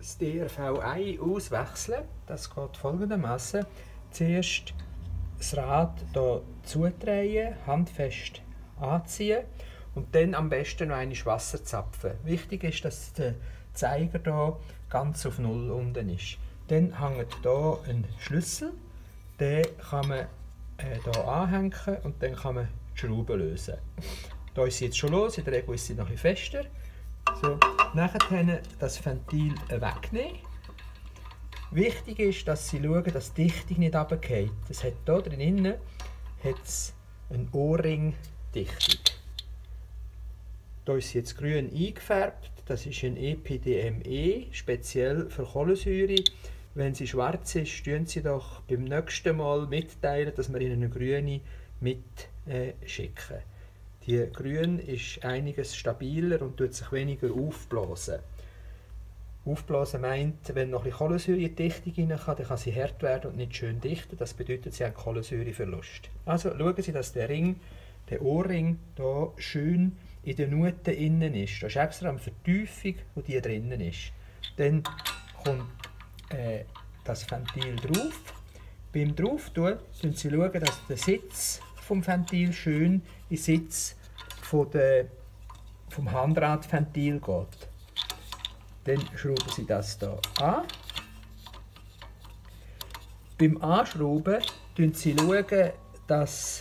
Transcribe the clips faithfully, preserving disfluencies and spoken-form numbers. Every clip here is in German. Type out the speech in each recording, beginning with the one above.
das D R V I auswechseln. Das geht folgendermaßen: Zuerst das Rad hier zudrehen, handfest anziehen und dann am besten noch einmal Wasser zapfen. Wichtig ist, dass der Zeiger hier ganz auf Null unten ist. Dann hängt hier ein Schlüssel, den kann man äh, hier anhängen und dann kann man die Schraube lösen. Hier ist sie jetzt schon los, in der Regel ist sie noch etwas fester. So, nachher das Ventil wegnehmen. Wichtig ist, dass Sie schauen, dass die Dichtung nicht runterfällt. Es hat hier drinnen eine Ohrring-Dichtung. Hier ist sie jetzt grün eingefärbt. Das ist ein E P D M E, speziell für Kohlensäure. Wenn sie schwarz ist, tun Sie doch beim nächsten Mal mitteilen, dass wir Ihnen eine grüne mitschicken. Äh, Die grün ist einiges stabiler und tut sich weniger aufblasen. Aufblasen meint, wenn noch ein bisschen Kohlensäuredichtung rein kann, dann kann sie hart werden und nicht schön dichten. Das bedeutet, sie haben Kohlensäureverlust. Also schauen Sie, dass der Ring, der Ohrring, hier schön in den Nuten innen ist. Da ist extra eine Vertiefung, wo die drinnen ist. Dann kommt äh, das Ventil drauf. Beim Drauftun schauen Sie, dass der Sitz vom Ventil schön in den Sitz von der, vom Handradventil geht. Dann schrauben Sie das hier an. Beim Anschrauben schauen Sie, dass,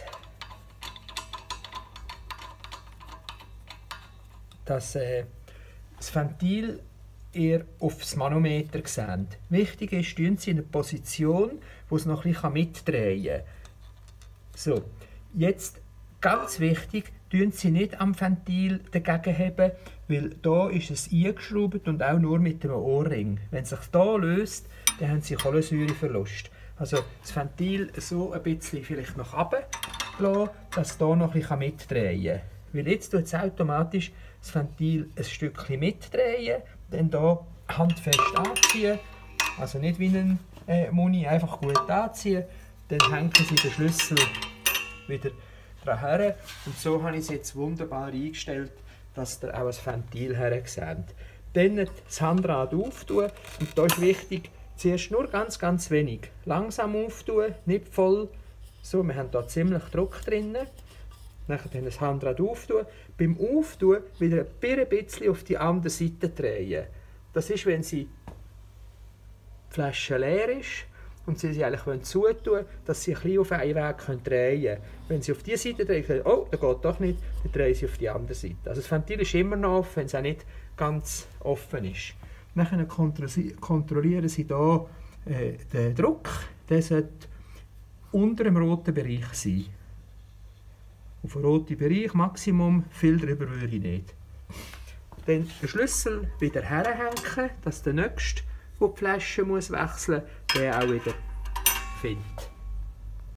dass äh, das Ventil ihr auf das Manometer sehen. Wichtig ist, schauen Sie in eine Position, wo es noch ein bisschen mitdrehen kann. So, jetzt ganz wichtig, tun Sie nicht am Ventil dagegen haben, weil hier ist es eingeschraubt und auch nur mit einem Ohrring. Wenn es sich hier löst, dann haben Sie Kohlensäureverlust. Also das Ventil so ein bisschen vielleicht nach unten lassen, dass es hier noch ein bisschen mitdrehen kann. Weil jetzt tut es automatisch das Ventil ein Stückchen mitdrehen, dann hier handfest anziehen, also nicht wie ein äh, Muni, einfach gut anziehen, dann hängen Sie den Schlüssel wieder daran. Und so habe ich es jetzt wunderbar eingestellt, dass ihr auch das Ventil her seht. Dann das Handrad auftun. Und da ist wichtig, zuerst nur ganz, ganz wenig. Langsam auftun, nicht voll. So, wir haben hier ziemlich Druck drin. Dann das Handrad auftun. Beim Auftun wieder ein bisschen auf die andere Seite drehen. Das ist, wenn sie die Flasche leer ist und Sie sie eigentlich zutun wollen, dass Sie ein bisschen auf einen Weg drehen können. Wenn Sie auf diese Seite drehen, oh, das geht doch nicht, dann drehen Sie auf die andere Seite. Also das Ventil ist immer noch offen, wenn es auch nicht ganz offen ist. Dann kontrollieren Sie hier äh, den Druck. Der sollte unter dem roten Bereich sein. Auf dem roten Bereich Maximum, viel darüber würde ich nicht. Dann den Schlüssel wieder herhängen, dass der Nächste, der die Flasche muss wechseln muss, der auch wieder findet.